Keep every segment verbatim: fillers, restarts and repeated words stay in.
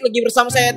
balik lagi bersama saya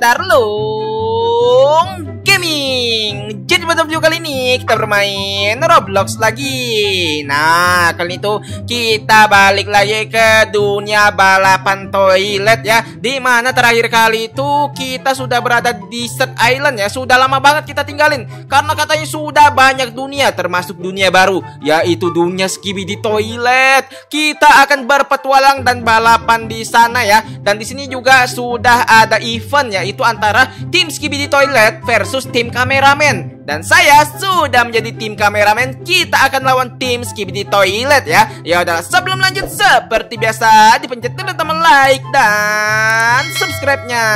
Darlung Gaming. Jadi pada video kali ini kita bermain Roblox lagi. Nah, kali itu kita balik lagi ke dunia balapan toilet ya. Dimana terakhir kali itu kita sudah berada di Desert Island ya. Sudah lama banget kita tinggalin karena katanya sudah banyak dunia, termasuk dunia baru, yaitu dunia Skibidi Toilet. Kita akan berpetualang dan balapan di sana ya. Dan di sini juga sudah ada event, yaitu antara tim Skibidi Toilet versus tim kameramen. Dan saya sudah menjadi tim kameramen. Kita akan lawan tim Skibidi Toilet ya. Ya udah, sebelum lanjut seperti biasa dipencet dulu teman like dan subscribe-nya.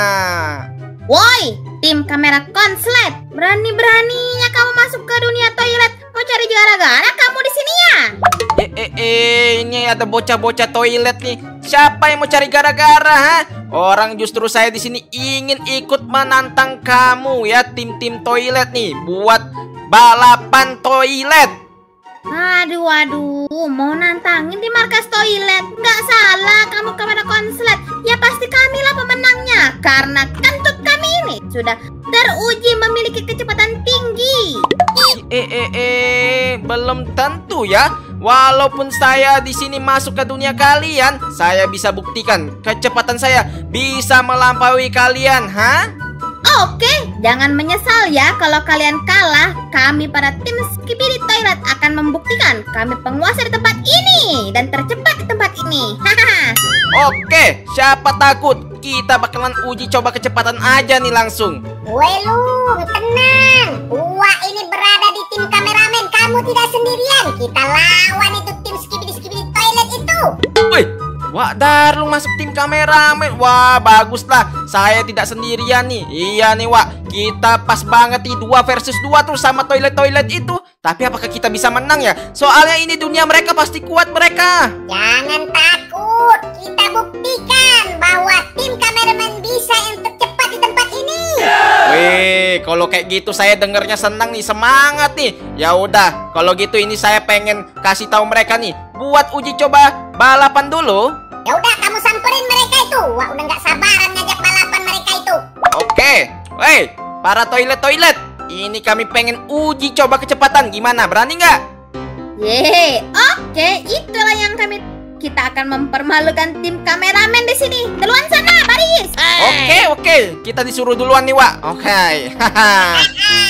Woi, tim kamera konslet, berani-beraninya kamu masuk ke dunia toilet. Mau cari gara-gara kamu di sini ya? Eh, eh, eh, ini ada bocah-bocah toilet nih. Siapa yang mau cari gara-gara, ha? Orang justru saya di sini ingin ikut menantang kamu ya, tim-tim toilet nih, buat balapan toilet. Aduh, aduh, mau nantangin di markas toilet? Nggak salah, kamu kamera konslet. Ya pasti kamilah pemenangnya, karena kentut kami ini sudah teruji memiliki kecepatan tinggi. Eh, eh, eh, belum tentu ya. Walaupun saya di sini masuk ke dunia kalian, saya bisa buktikan kecepatan saya bisa melampaui kalian, ha? Oke, jangan menyesal ya kalau kalian kalah. Kami para tim Skibidi Toilet akan membuktikan kami penguasa di tempat ini dan tercepat di tempat ini. Hahaha. Oke, siapa takut? Kita bakalan uji coba kecepatan aja nih langsung. Welung, tenang. Wah, ini berada di tim kameramen. Kamu tidak sendirian. Kita lawan itu tim Skibidi-Skibidi Toilet itu. Wih, Wak Darlung masuk tim kameramen. Wah, baguslah. Saya tidak sendirian nih. Iya nih, Wak. Kita pas banget nih, dua versus dua tuh sama toilet-toilet itu. Tapi apakah kita bisa menang ya? Soalnya ini dunia mereka, pasti kuat mereka. Jangan takut. Kita buktikan bahwa tim kameramen bisa yang tercepat di tempat ini. Wih, kalau kayak gitu saya dengernya senang nih, semangat nih. Ya udah, kalau gitu ini saya pengen kasih tahu mereka nih, buat uji coba balapan dulu. Ya udah, kamu samperin mereka itu. Wah, udah nggak sabaran ngajak balapan mereka itu. Oke, woi, para toilet-toilet, ini kami pengen uji coba kecepatan. Gimana, berani nggak? Yeay, oke, itulah yang kami. Kita akan mempermalukan tim kameramen di sini. Duluan sana, baris. Oke, oke, kita disuruh duluan nih, Wak. Oke, haha.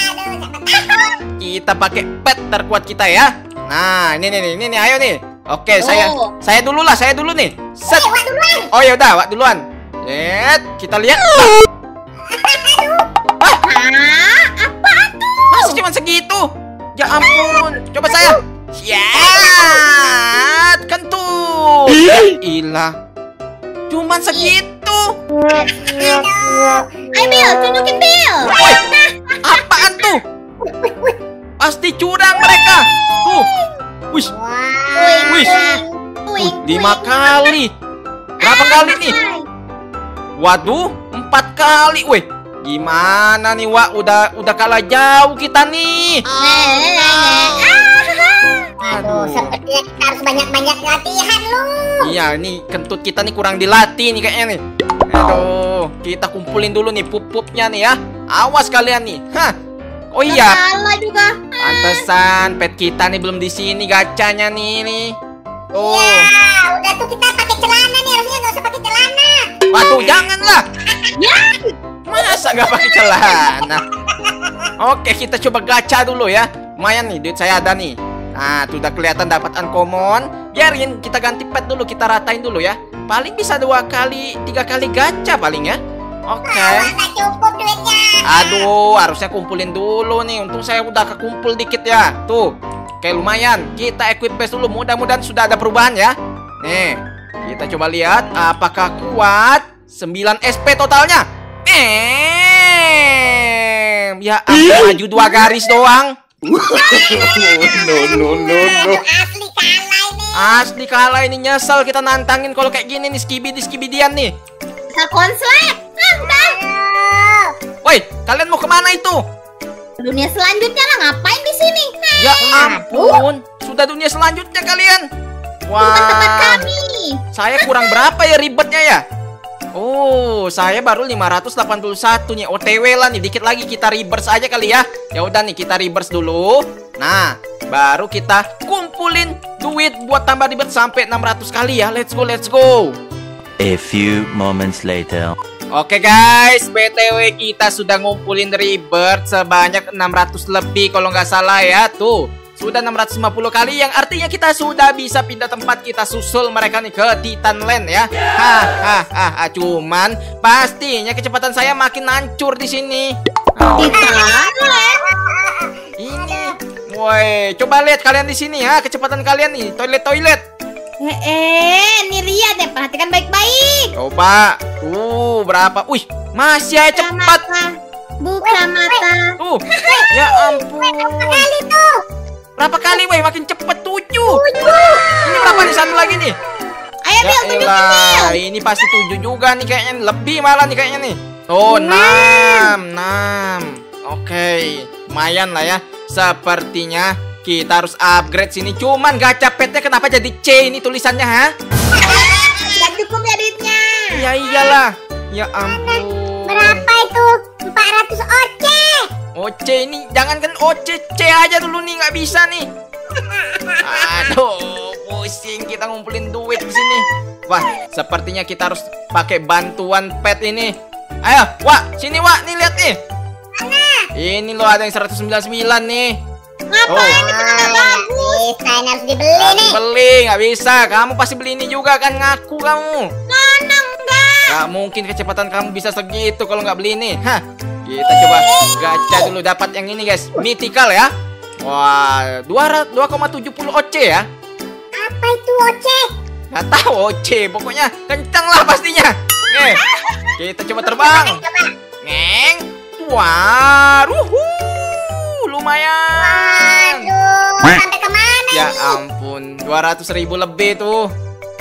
Kita pakai pet terkuat kita ya. Nah, ini nih, ini nih, ayo nih. Oke, Oh. saya, saya dulu lah, saya dulu nih. Set. Eh, Wak duluan. Oh ya udah, Wak duluan. Set, kita lihat. Hah? Apa tuh? Masih cuma segitu. Ya ampun. Coba saya. Siat. Kentut. Ya ilah. Cuman segitu. Aduh. Ayo Bill, tunjukin Bill. Woi, apaan tuh? Pasti curang mereka. Tuh. Wih, Wah. wih. Wih, Lima kali. Berapa kali nih? Waduh, empat kali. Wih, gimana nih, Wak? Udah udah kalah jauh kita nih. Aduh, sepertinya kita harus banyak-banyak latihan lu. Iya, nih kentut kita nih kurang dilatih nih kayaknya nih. Aduh, kita kumpulin dulu nih pup-pupnya nih ya. Awas kalian nih. Hah. Oh iya, salah juga. pantesan pet kita nih belum di sini gacanya nih nih. Tuh. Ya, udah tuh kita pakai celana nih, harusnya nggak usah pakai celana. Waduh, janganlah. Masa nggak pakai celana? Oke, kita coba gacha dulu ya. Lumayan nih, duit saya ada nih. Nah, tuh udah kelihatan dapat uncommon. Biarin kita ganti pet dulu, kita ratain dulu ya. Paling bisa dua kali, tiga kali gacha paling ya. Oke. Nggak cukup duitnya. Aduh, harusnya kumpulin dulu nih. Untung saya udah kekumpul dikit ya. Tuh, oke lumayan. Kita equip base dulu. Mudah-mudahan sudah ada perubahan ya. Nih, kita coba lihat apakah kuat. sembilan S P totalnya. Eh, ya ampun, maju dua garis doang. No, no, no, no. Asli kalah ini. Asli kalah ini, nyesel kita nantangin kalau kayak gini nih, skibidi skibidian nih. Kita konslet. Santai. Aduh. Woi, kalian mau kemana itu? Dunia selanjutnya lah, ngapain di sini? Nah, Ya ampun, sudah dunia selanjutnya kalian. bukan tempat Wah, kami. saya kurang berapa ya ribetnya ya? Oh, saya baru lima ratus delapan puluh satu nih. O T W lah nih, dikit lagi kita reverse aja kali ya. Ya udah nih, kita reverse dulu. Nah, baru kita kumpulin duit buat tambah reverse sampai enam ratus kali ya. Let's go, let's go. A few moments later. Oke guys, B T W kita sudah ngumpulin rebirth sebanyak enam ratus lebih kalau nggak salah ya. Tuh, sudah enam ratus lima puluh kali, yang artinya kita sudah bisa pindah tempat. Kita susul mereka nih ke Titanland ya. Hahaha, cuman pastinya kecepatan saya makin hancur di sini. Titanland. Ini, woi, coba lihat kalian di sini ya, kecepatan kalian nih, toilet-toilet. Eh, eh, nih lihat deh, perhatikan baik-baik. Coba, tuh berapa? Wih, masih aja Buka cepat. mata. Buka mata. Tuh, ya ampun. Kali tuh. Berapa kali, woi? Makin cepet, tujuh. Ini berapa nih, satu lagi nih? Ayo, Bil, tunjukin, Bil. Elah, ini pasti tujuh juga nih kayaknya. Lebih malah nih kayaknya nih. Tuh, enam, enam. Oke, lumayan lah ya. Sepertinya kita harus upgrade sini. Cuman gacha petnya kenapa jadi C ini tulisannya, ha? Gak cukup ya duitnya. Ya iyalah. Ya ampun. Berapa itu? empat ratus O C. O C ini, jangankan O C, C aja dulu nih, nggak bisa nih. Aduh, pusing kita ngumpulin duit di sini. Wah, sepertinya kita harus pakai bantuan pet ini. Ayo, Wak, sini Wak, nih lihat nih. Ini loh, ada yang seratus sembilan puluh sembilan nih. Ngapain itu kan Ah, bagus? bisa, ini harus dibeli Nggak nih. beli, nggak bisa. Kamu pasti beli ini juga kan, ngaku kamu. Mana enggak? Gak mungkin kecepatan kamu bisa segitu kalau nggak beli ini. Hah, kita coba gacha dulu, dapat yang ini guys, mythical ya. Wah, dua koma tujuh nol O C ya. Apa itu O C? Nggak tahu O C, pokoknya kencang lah pastinya. Nih, kita coba terbang. Ngeng, wah, ruhu, lumayan. Aduh, sampai kemana Ya ini? ampun, dua ratus ribu lebih tuh.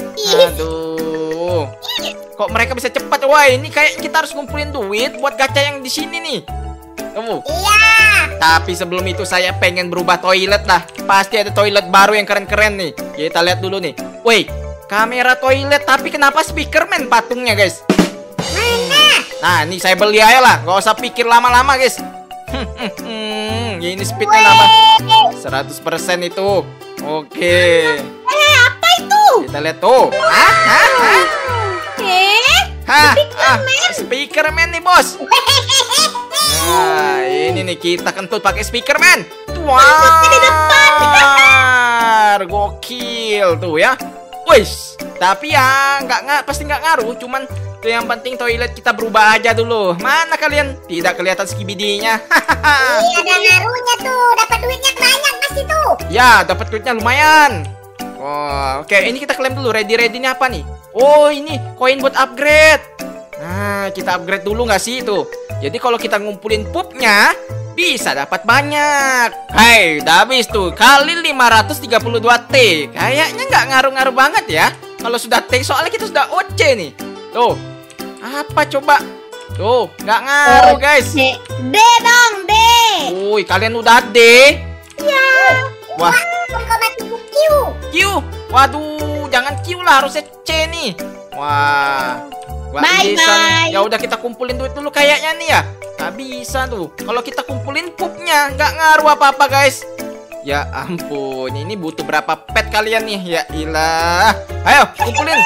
Aduh, kok mereka bisa cepat? Wah, ini kayak kita harus ngumpulin duit buat gacha yang di sini nih. Kamu. Iya. Tapi sebelum itu saya pengen berubah toilet lah. Pasti ada toilet baru yang keren-keren nih. Kita lihat dulu nih. Woi, kamera toilet, tapi kenapa speakerman patungnya guys? Mana? Nah, ini saya beli aja lah. Gak usah pikir lama-lama guys. Hmm, ini speednya nambah seratus persen itu. Oke. Eh, apa itu? Kita lihat tuh. Hah? Hah? Hah? Eh, Hah? Ah, speakerman nih bos. Nah, ini nih kita kentut pakai speakerman. Wah, di depan. gokil tuh ya. Wis, tapi ya nggak nggak pasti nggak ngaruh. Cuman tuh yang penting toilet kita berubah aja dulu. Mana kalian? Tidak kelihatan skibidinya. Iya, ada ngaruhnya tuh. Dapat duitnya banyak pasti tuh. Ya, dapat duitnya lumayan. Oh, oke, ini kita klaim dulu. Ready ready ini apa nih? Oh, ini koin buat upgrade. Nah, kita upgrade dulu nggak sih itu? Jadi kalau kita ngumpulin pupnya bisa dapat banyak. Hai, udah habis tuh. Kali lima ratus tiga puluh dua T. Kayaknya nggak ngaruh-ngaruh banget ya. Kalau sudah T, soalnya kita sudah O C nih. Tuh, apa coba? Tuh, nggak ngaruh guys. D, D dong, D. Wih, kalian udah D. Ya. Wah, satu koma tujuh Q. Q. Waduh, jangan Q lah, harusnya C nih. Wah. Nggak Bye, bisa nih. bye. Ya udah kita kumpulin duit dulu kayaknya nih ya. Nggak bisa tuh. Kalau kita kumpulin pupnya nggak ngaruh apa-apa guys. Ya ampun, ini butuh berapa pet kalian nih? Ya ilah. Ayo kumpulin.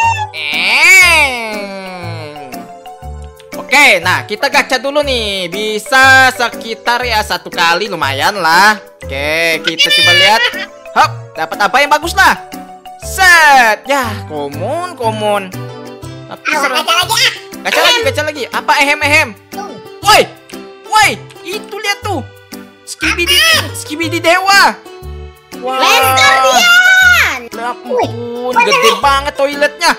Eh. Oke, nah kita gacha dulu nih. Bisa sekitar ya satu kali, lumayan lah. Oke, kita coba lihat. Hop, dapat apa yang bagus lah? Set. Ya, common, common. Tapi Awas, seru. gacha lagi ah. Gacha lagi, gacha lagi. Apa ehem-ehem? Tuh. Woi, woi, itu lihat tuh. Skibidi, skibidi dewa. Wah. Lentorian. Ya ampun, gede banget toiletnya.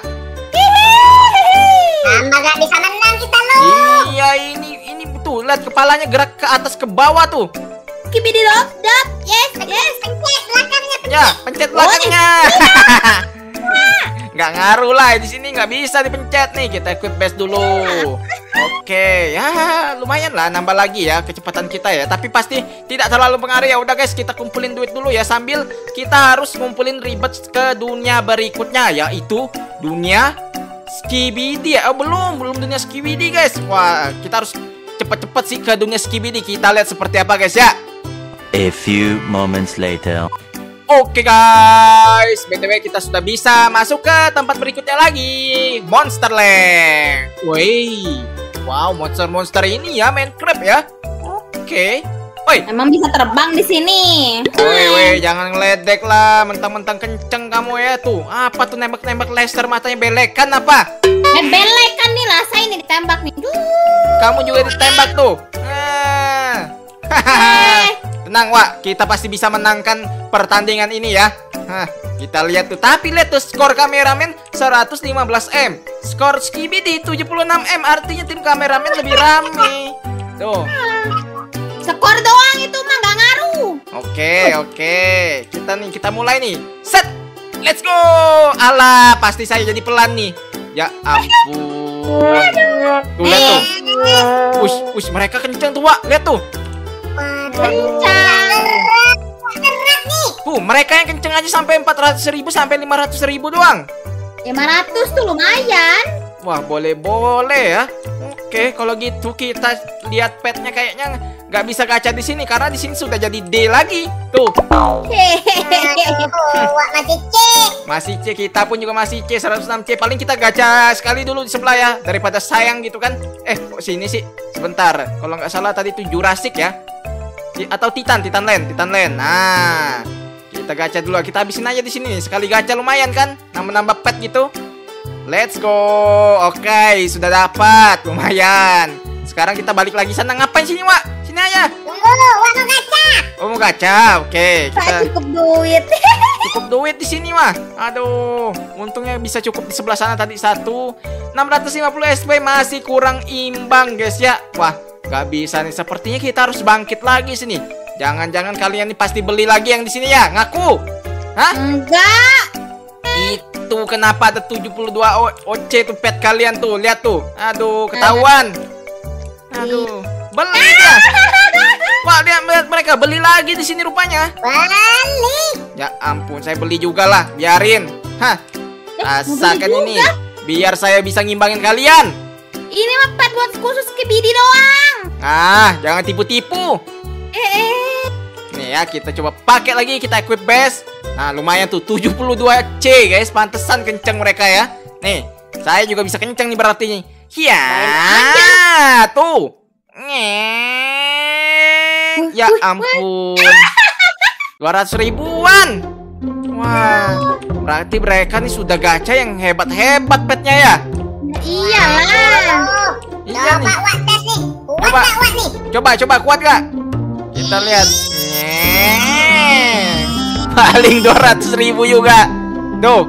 Tambah gak bisa menang kita loh. Iya, ini ini betul. Lihat kepalanya gerak ke atas ke bawah tuh. Kibidi dot dot. Yes, yes. Pencet belakangnya. Ya, pencet belakangnya. Nggak ngaruh lah di sini, nggak bisa dipencet nih. Kita ikut base dulu. Oke, ya lumayan lah nambah lagi ya kecepatan kita ya. Tapi pasti tidak terlalu pengaruh ya. Udah guys, kita kumpulin duit dulu ya sambil kita harus ngumpulin ribet ke dunia berikutnya, yaitu dunia Skibidi ya? Oh, belum, belum dunia Skibidi guys. Wah, kita harus cepet-cepet sih ke dunia Skibidi. Kita lihat seperti apa guys ya. A few moments later. Oke guys, B T W kita sudah bisa masuk ke tempat berikutnya lagi, Monsterland. Wih, wow, monster-monster ini ya Minecraft ya. Oke, woi. Emang bisa terbang di sini. Woi, woi, jangan ngeledek lah, mentang-mentang kenceng kamu ya tuh. Apa tuh nembak-nembak laser matanya belekan apa? Eh, belek kan nih lah, saya ini ditembak nih. Duh. Kamu juga ditembak tuh. Ah. Eh. Tenang, Wak, kita pasti bisa menangkan pertandingan ini ya. Hah, kita lihat tuh. Tapi lihat tuh skor kameramen seratus lima belas M. Skor Skibidi tujuh puluh enam M. Artinya tim kameramen lebih rame. Tuh. Skor doang itu mah gak ngaruh. Oke, oke. Kita nih, kita mulai nih. Set. Let's go. Alah, pasti saya jadi pelan nih. Ya ampun. Tuh, lihat tuh. Ush, ush, mereka kenceng tuh, Wak. Lihat tuh. Kencang. Tuh, mereka yang kenceng aja sampai empat ratus ribu sampai lima ratus ribu doang. lima ratus tuh lumayan. Wah, boleh-boleh ya. Oke, kalau gitu kita lihat petnya kayaknya nggak bisa gacha di sini karena di sini sudah jadi D lagi. Tuh. Wah, masih C. Masih C, kita pun juga masih C seratus enam C. Paling kita gacha sekali dulu di sebelah ya daripada sayang gitu kan. Eh, kok sini sih? Sebentar. Kalau nggak salah tadi itu Jurassic ya. Atau Titan, Titan Land, Titan Land. Nah, kita gacha dulu. Kita habisin aja di sini. Sekali gacha lumayan kan? Nambah-nambah pet gitu. Let's go. Oke, sudah dapat. Lumayan. Sekarang kita balik lagi sana. Ngapain sini, Wak? Sini aja. Tunggu, Wak mau gacha. Oh, mau gacha. Oke, Tak kita cukup duit. cukup duit di sini mah. Aduh, untungnya bisa cukup di sebelah sana tadi satu. enam ratus lima puluh S P masih kurang imbang, guys ya. Wah, gak bisa nih. Sepertinya kita harus bangkit lagi sini. Jangan-jangan kalian nih pasti beli lagi yang di sini ya? Ngaku? Hah? Enggak. Itu kenapa ada tujuh puluh dua O C tuh pet kalian tuh. Lihat tuh. Aduh, ketahuan. Aduh, beli ya. Wah, lihat lihat mereka beli lagi di sini rupanya. Balik. Ya ampun, saya beli juga lah. Biarin. Hah. Asalkan mau ini beli juga? biar saya bisa ngimbangin kalian. Ini mah pet buat khusus Skibidi doang. Ah, jangan tipu-tipu. Eh, eh. Nih ya, kita coba pakai lagi, kita equip base. Nah, lumayan tuh tujuh puluh dua C, guys. Pantesan kenceng mereka ya. Nih, saya juga bisa kenceng nih berarti nih. Ya, tuh. Ngeng. Ya ampun. dua ratus ribuan. Wah, berarti mereka nih sudah gacha yang hebat-hebat petnya ya. Iyalah. Iya Coba nih. Wak tes nih. Kuat Coba. gak Wak nih? Coba, coba kuat gak? Kita lihat. Ngeng. Paling dua ratus ribu juga. Tuh.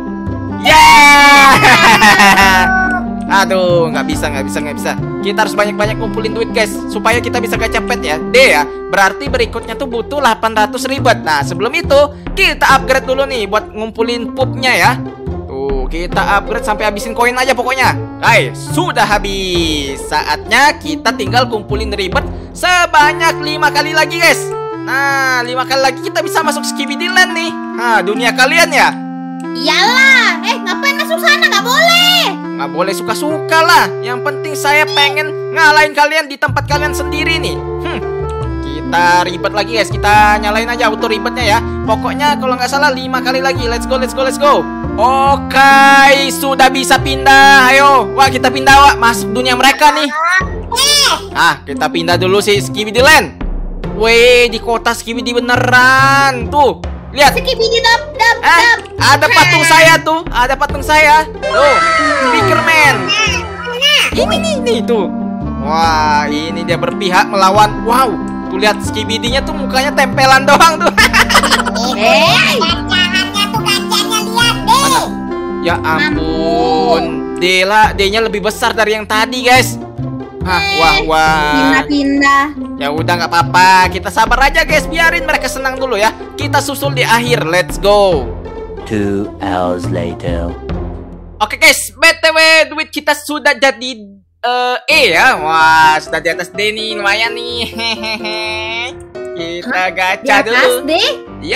Yeah. Aduh, nggak bisa, nggak bisa, nggak bisa. Kita harus banyak-banyak kumpulin duit, guys, supaya kita bisa gacha pet ya. D ya. Berarti berikutnya tuh butuh delapan ratus ribu. Nah, sebelum itu kita upgrade dulu nih buat ngumpulin pupnya ya. Tuh, kita upgrade sampai habisin koin aja pokoknya. Hai, sudah habis. Saatnya kita tinggal kumpulin ribet sebanyak lima kali lagi, guys. Nah, lima kali lagi kita bisa masuk Skibidi Land nih. Nah, dunia kalian ya. Iyalah. Eh, ngapain masuk sana? Nggak boleh. Nggak boleh suka-suka lah. Yang penting saya pengen ngalahin kalian di tempat kalian sendiri nih. Hmm. Kita ribet lagi, guys. Kita nyalain aja auto ribetnya ya. Pokoknya kalau nggak salah lima kali lagi. Let's go, let's go, let's go. Oke, sudah bisa pindah. Ayo, wah kita pindah, wah masuk dunia mereka nih. Ah, kita pindah dulu sih Skibidi Land. Weh, di kota Skibidi beneran. Tuh, lihat. Skibidi dap dap Eh, dap. ada patung saya tuh. Ada patung saya. Tuh, Speakerman. Ini nih, nih tuh. Wah, ini dia berpihak melawan. Wow, tuh lihat Skibidi-nya tuh mukanya tempelan doang tuh. Eh, Gacaannya tuh gacanya lihat deh. Ya ampun. D lah, D-nya lebih besar dari yang tadi, guys. Hah, wah, wah. pindah-pindah. Ya udah nggak apa-apa. Kita sabar aja, guys. Biarin mereka senang dulu ya. Kita susul di akhir. Let's go. Two hours later. Oke, guys, B T W duit kita sudah jadi eh E ya. Wah, sudah di atas D nih, lumayan nih. Kita gacha Di dulu. atas deh.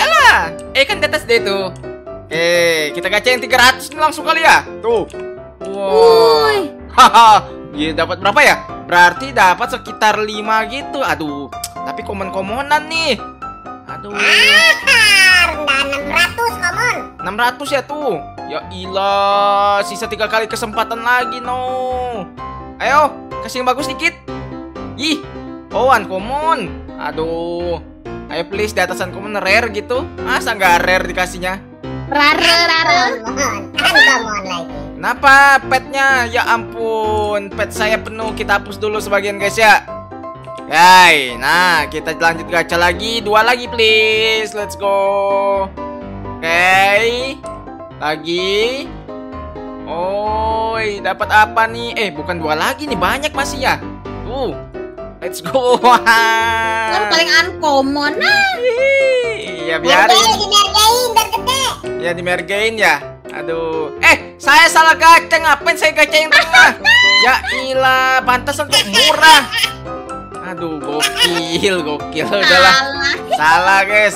Iyalah, E kan di atas D tuh. Oke, kita gacha yang tiga ratus nih langsung kali ya. Tuh. Woi. Haha, dia dapat berapa ya? Berarti dapat sekitar lima gitu. Aduh, tapi komen-komenan nih. Aduh. Ah, rendah enam ratus komon. enam ratus ya tuh. Ya ilah, sisa tiga kali kesempatan lagi no. Ayo, kasih yang bagus dikit. Ih, oh uncommon. Aduh. Ayo please di atasan common rare gitu. Masa nggak rare dikasihnya? Rare rare. Komon, uncommon lagi. Kenapa petnya? Ya ampun, pet saya penuh. Kita hapus dulu sebagian guys ya. Oke, nah kita lanjut gacha lagi. Dua lagi please, let's go. Oke, lagi. Oh, dapat apa nih? Eh, bukan dua lagi nih, banyak masih ya. Tuh, let's go. Kan paling uncommon. Nah. Ya biarin. Dimergain biar gede. Ya dimergain ya. Aduh. Eh, saya salah gacha. Ngapain saya gacha yang tengah? Ya ilah, pantas untuk murah. Aduh, gokil, gokil. Udahlah. Salah, guys.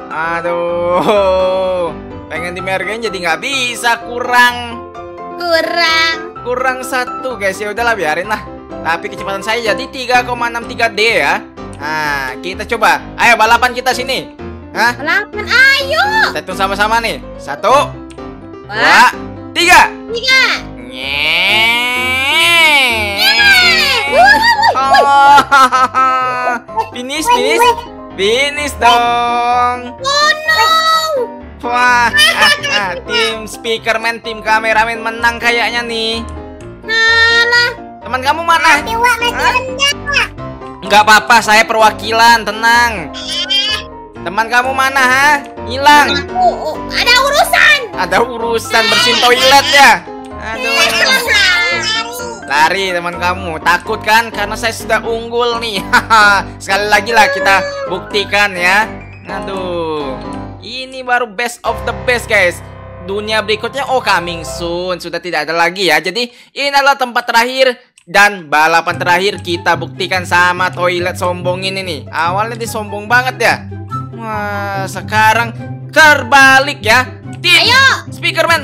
Aduh. Pengen dimergain jadi nggak bisa, kurang. Kurang. Kurang satu, guys. Ya udahlah, biarin lah. Tapi kecepatan saya jadi tiga koma enam tiga D ya. Nah, kita coba. Ayo balapan kita sini. Hah? Balapan, ayo. Kita hitung sama-sama nih. Satu, Wah. dua, tiga. Tiga. Oh, finish, finish, finish dong. Oh no. Wah, ah, ah, tim speakerman, tim kameramen menang kayaknya nih. Alah. Teman kamu mana? Dewa masih Hah? rendah. Enggak apa-apa, saya perwakilan, tenang. Teman kamu mana, ha? Hilang. Oh, oh, ada urusan. Ada urusan bersihin toilet ya. Aduh. Lari teman kamu. Takut kan? Karena saya sudah unggul nih. Sekali lagi lah kita buktikan ya. Aduh. Ini baru best of the best guys. Dunia berikutnya oh coming soon. Sudah tidak ada lagi ya. Jadi ini adalah tempat terakhir dan balapan terakhir kita buktikan sama toilet sombong ini nih. Awalnya dia sombong banget ya. Wah, sekarang terbalik ya. Tim Ayo. Speakerman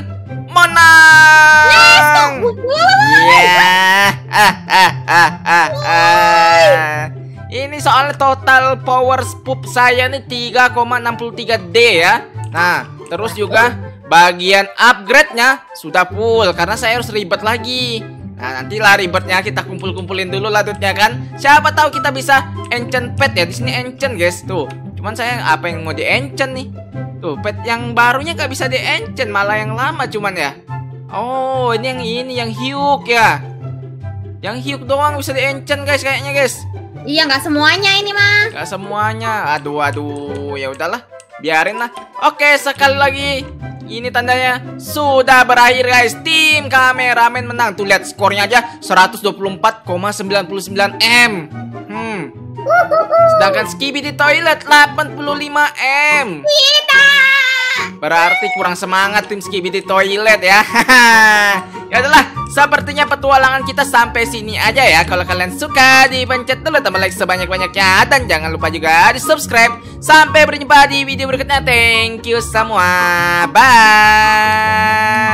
menang. Ya. Ah, ah, ah, ah, ah. Ini soalnya total power spoop saya nih tiga koma enam tiga D ya. Nah, terus juga bagian upgrade-nya sudah full karena saya harus ribet lagi. Nah, nantilah ribetnya kita kumpul-kumpulin dulu ladutnya kan. Siapa tahu kita bisa enchant pet ya. Di sini enchant guys tuh. Cuman saya apa yang mau di enchant nih? Tuh, pet yang barunya gak bisa di enchant, malah yang lama cuman ya. Oh, ini yang ini yang Hyuk ya. Yang Hyuk doang bisa di enchant guys kayaknya guys. Iya, nggak semuanya ini mah. Gak semuanya. Aduh, aduh. Ya udahlah, biarin lah. Oke, sekali lagi. Ini tandanya sudah berakhir guys. Tim kameramen menang. Tuh lihat skornya aja seratus dua puluh empat koma sembilan sembilan M. Hmm. Sedangkan Skibidi Toilet delapan puluh lima M. Kita. Berarti kurang semangat tim Skibidi Toilet ya. Ya adalah, sepertinya petualangan kita sampai sini aja ya. Kalau kalian suka, dipencet dulu tombol like sebanyak-banyaknya dan jangan lupa juga di subscribe. Sampai berjumpa di video berikutnya. Thank you semua. Bye.